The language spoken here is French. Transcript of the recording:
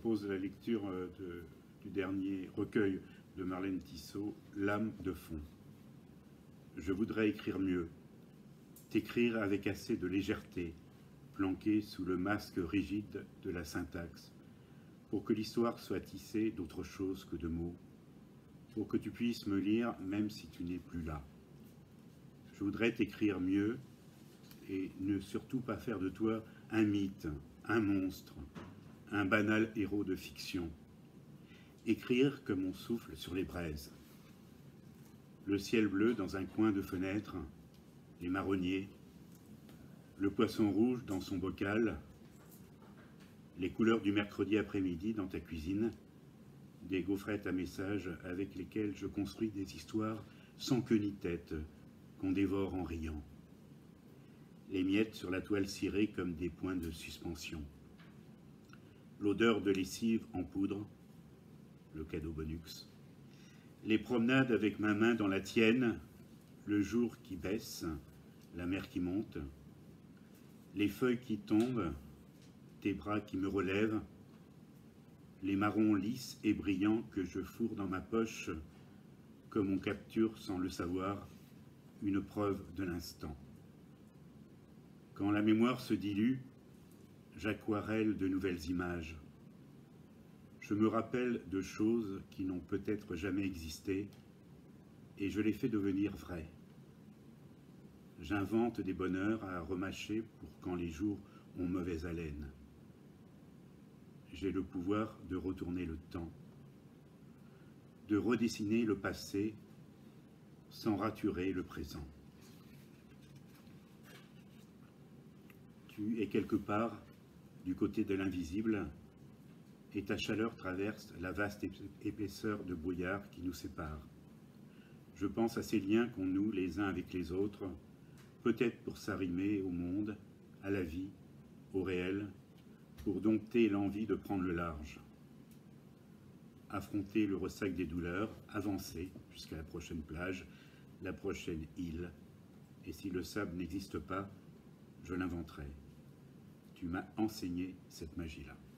propose la lecture du dernier recueil de Marlène Tissot, L'âme de fond. Je voudrais écrire mieux, t'écrire avec assez de légèreté, planquée sous le masque rigide de la syntaxe, pour que l'histoire soit tissée d'autre chose que de mots, pour que tu puisses me lire même si tu n'es plus là. Je voudrais t'écrire mieux et ne surtout pas faire de toi un mythe, un monstre, un banal héros de fiction. Écrire comme on souffle sur les braises. Le ciel bleu dans un coin de fenêtre, les marronniers, le poisson rouge dans son bocal, les couleurs du mercredi après-midi dans ta cuisine, des gaufrettes à messages avec lesquelles je construis des histoires sans queue ni tête, qu'on dévore en riant. Les miettes sur la toile cirée comme des points de suspension. L'odeur de lessive en poudre, le cadeau bonux. Les promenades avec ma main dans la tienne, le jour qui baisse, la mer qui monte. Les feuilles qui tombent, tes bras qui me relèvent. Les marrons lisses et brillants que je fourre dans ma poche, comme on capture sans le savoir, une preuve de l'instant. Quand la mémoire se dilue, j'aquarelle de nouvelles images. Je me rappelle de choses qui n'ont peut-être jamais existé et je les fais devenir vraies. J'invente des bonheurs à remâcher pour quand les jours ont mauvaise haleine. J'ai le pouvoir de retourner le temps, de redessiner le passé sans raturer le présent. Tu es quelque part du côté de l'invisible et ta chaleur traverse la vaste épaisseur de brouillard qui nous sépare. Je pense à ces liens qu'on noue les uns avec les autres, peut-être pour s'arrimer au monde, à la vie, au réel, pour dompter l'envie de prendre le large. Affronter le ressac des douleurs, avancer jusqu'à la prochaine plage, la prochaine île, et si le sable n'existe pas, je l'inventerai. Tu m'as enseigné cette magie-là.